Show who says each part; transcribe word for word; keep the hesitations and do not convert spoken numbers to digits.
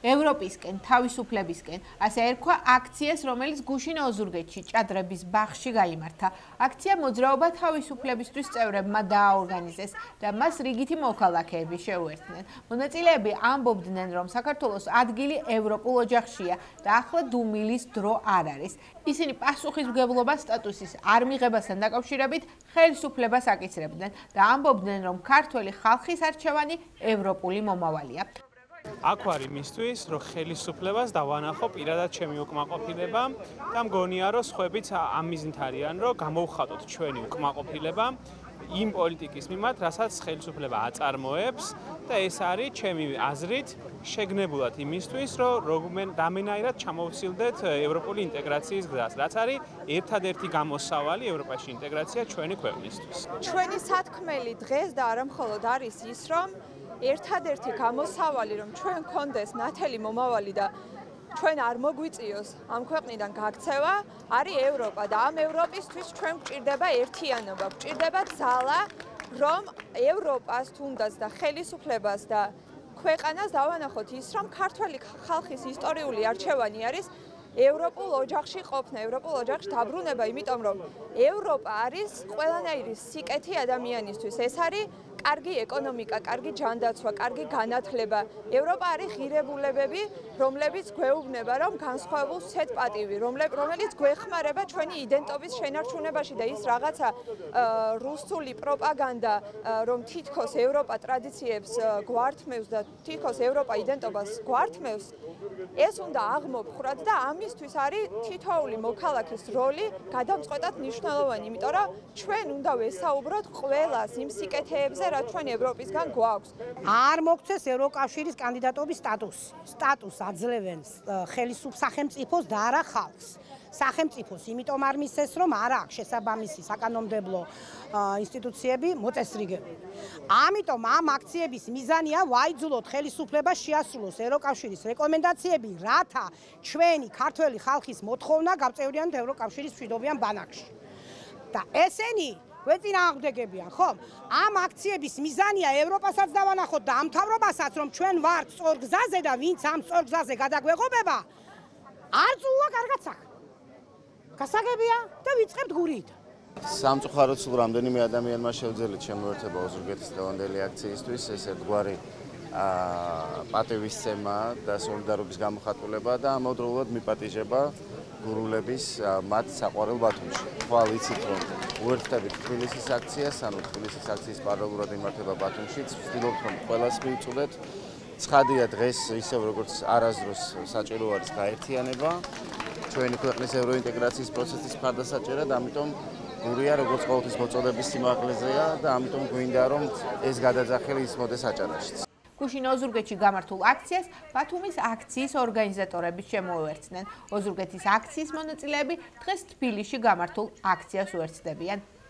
Speaker 1: ევროპისკენ, თავისუფლებისკენ, ასე ერქვა აქციას, რომელიც გუშინ ოზურგეთში, ჭადრების ბაღში გაიმართა. აქცია მოძრაობა თავისუფლებისთვის წევრებმა დააორგანიზეს და მას რიგითი მოქალაქეები შეუერთდნენ. მონაწილეები ამბობდნენ, რომ საქართველოს ადგილი ევროპულ ოჯახშია და ახლა დუმილის დრო არ არის. ისინი პასუხისმგებლობა სტატუსის არ მიღებასთან დაკავშირებით ხელისუფლებას აკისრებდნენ და ამბობდნენ, რომ ქართველი ხალხის არჩევანი ევროპული მომავალია.
Speaker 2: აქ ვარ იმისთვის, რომ ხელისუფლებას დავანახო პირადად ჩემი უკმაყოფილება და მგონია, რომ სხვაებიც ამ მიზნით არიან, რომ გამოვხატოთ ჩვენი უკმაყოფილება იმ პოლიტიკის მიმართ, რასაც ხელისუფლება აწარმოებს და ეს არის ჩემი აზრით შეგნებულად იმისთვის, რომ რამენაირად ჩამოვცილდეთ ევროპული ინტეგრაციის გზას, რაც არის ერთადერთი გამოსავალი ევროპაში ინტეგრაცია ჩვენი ქვეყნისთვის.
Speaker 3: ჩვენი სათქმელი დღეს და არა მხოლოდ არის ის, რომ ერთადერთი გამოსავალი, რომ ჩვენ გქონდეს ნათელი მომავალი და ჩვენ არ მოგვიწიოს ამ ქვეყნიდან გაქცევა, არის ევროპა და ამ ევროპისთვის ჩვენ გვჭირდება ერთიანობა, გვჭირდება ძალა, რომ ევროპას თუნდაც და ხელისუფლებას და ქვეყანას დავანახოთ ის, რომ ქართველი ხალხის ისტორიული არჩევანი არის ევროპულ ოჯახში ყოფნა, ევროპულ ოჯახში დაბრუნება, იმიტომ რომ ევროპა არის ყველანაირი სიკეთე ადამიანისთვის. ეს არის კარგი ეკონომიკა, კარგი ჯანდაცვა, კარგი განათლება. ევროპა არის ღირებულებები, რომლებიც გვეუბნება, რომ განსხვავებულ სცეთ პატივი, რომელიც გვეხმარება ჩვენი იდენტობის შენარჩუნებაში და ის რაღაცა რუსული პროპაგანდა, რომ თითქოს ევროპა ტრადიციებს გვართმევს და თითქოს ევროპა იდენტობას გვართმევს, ეს უნდა აღმოფხვრათ და ამისთვის არის თითოეული მოქალაქის როლი გადამწყვეტად მნიშვნელოვანი, იმიტომ რომ ჩვენ უნდა ვესაუბროთ ყველას იმ სიკეთეებზე, რაც ჩვენ ევროპისგან გვაქვს.
Speaker 4: არ მოგცეს ევროკავშირის კანდიდატობის სტატუსი. სტატუსს აძლევენ ხელისუფლების სახელმწიფოს და არა ხალხს. სახელმწიფოს იმიტომ არ მისცეს, რომ არ აქვს შესაბამისი საკანონმდებლო ინსტიტუციები მოწესრიგებული. ამიტომ ამ აქციების მიზანია ვაიძულოთ ხელისუფლებას შეასრულოს ევროკავშირის რეკომენდაციები, რათა ჩვენი ქართველი ხალხის მოთხოვნა გავწევრიანოთ ევროკავშირის მშვიდობიან ბანაკში. და ესენი გვეწინააღმდეგებიან, ხომ? ამ აქციების მიზანია ევროპასაც დავანახოთ და ამ მთავრობასაც, რომ ჩვენ ვართ სწორ გზაზე და ვინც ამ სწორ გზაზე გადაგვეღობება, არ წულა კარგად საქმე. გასაგებია და ვიწყებთ გურით.
Speaker 5: სამწუხაროდ სულ რამდენიმე ადამიანმა შეუძლიათ შემოერთება ოზურგეთის დღევანდელი აქციისთვის, ეს ერთგვარი პატივისცემა და სოლიდარობის გამოხატულება და ამავდროულად მიპატიჟება გურულების მათ საყვარელ ბათუმში. ხვალ იცით, რომ უერთდებით თბილისის აქციას, ანუ თბილისის აქციის პარალელურად იმართება ბათუმშიც, ვცდილობთ, რომ ყველას მივწოდეთ. ცხადია დღეს ისევ როგორც არასდროს საჭირო არის გაერთიანება, ჩვენი ქვეყნის ევროინტეგრაციის პროცესის მხარდასაჭერად, ამიტომ გურია როგორც ყოველთვის მოწოდების სიმაღლეზეა და ამიტომ გვინდა რომ ეს გადაძახილი ისმოდეს აჭარაშიც.
Speaker 1: გუშინ ოზურგეთში გამართულ აქციას ბათუმის აქციის ორგანიზატორები შემოუერთდნენ. ოზურგეთის აქციის მონაწილეები დღეს თბილისში გამართულ აქციას უერთდებიან.